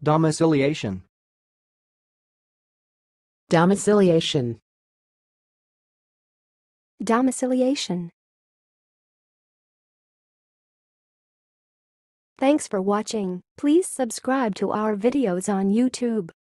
Domiciliation. Domiciliation. Domiciliation. Thanks for watching. Please subscribe to our videos on YouTube.